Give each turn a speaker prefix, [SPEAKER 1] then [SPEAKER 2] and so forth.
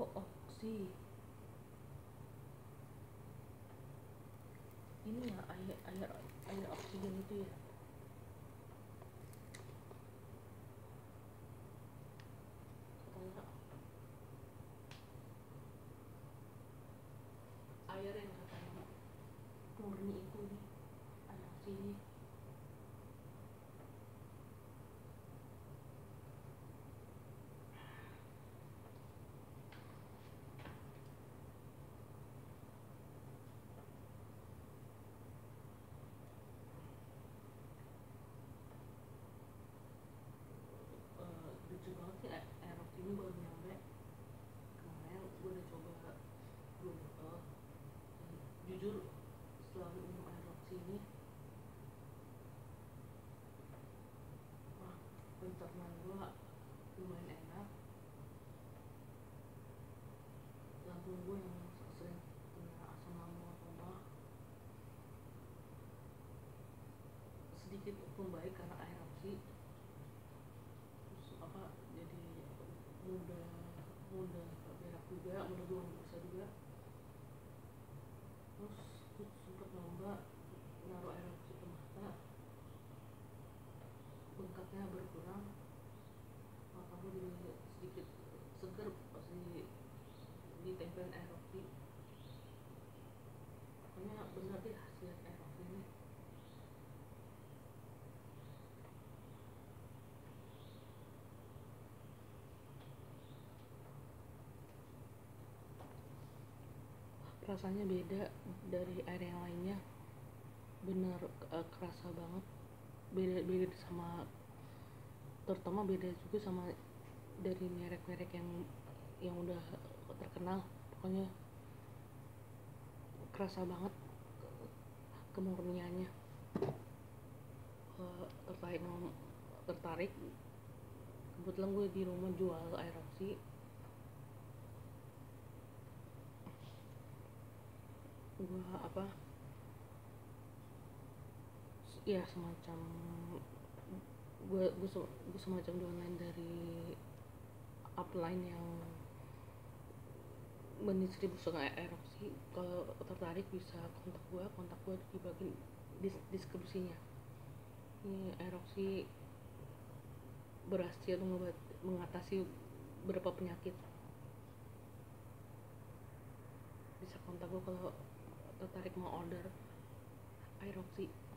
[SPEAKER 1] oksi ini ya, air oksigen itu ya. Katanya air yang katanya murni itu nih, air oksi ini. Lucu banget sih, air oksi ini baru nyampe kemarin. Gue udah coba belum, jujur setelah minum air oksi ini, wah, pencernaan gue lumayan enak. Lambung gue yang sering kena asam lambung atau mah sedikit membaik karena air oksi. Terus apa, jadi mudah mudah berak juga, mudah buang busa juga. Terus gue sempet nyoba naruh air oksi ke mata, bengkaknya berkurang, mata gue jadi sedikit seger pas ditempelin air oksi. Pokoknya bener deh hasil air oksi ini. Rasanya beda dari air yang lainnya, bener kerasa banget. Beda sama, terutama beda juga sama dari merek-merek yang udah terkenal. Pokoknya kerasa banget kemurniannya. Tertarik tertarik kebetulan gue di rumah jual air oksi. Gue apa ya, semacam gue semacam downline dari upline yang mendistribusikan air oksi. Kalau tertarik bisa kontak gue di bagian deskripsinya. Ini air oksi berhasil mengatasi beberapa penyakit. Bisa kontak gue kalau tertarik mau order air oksi.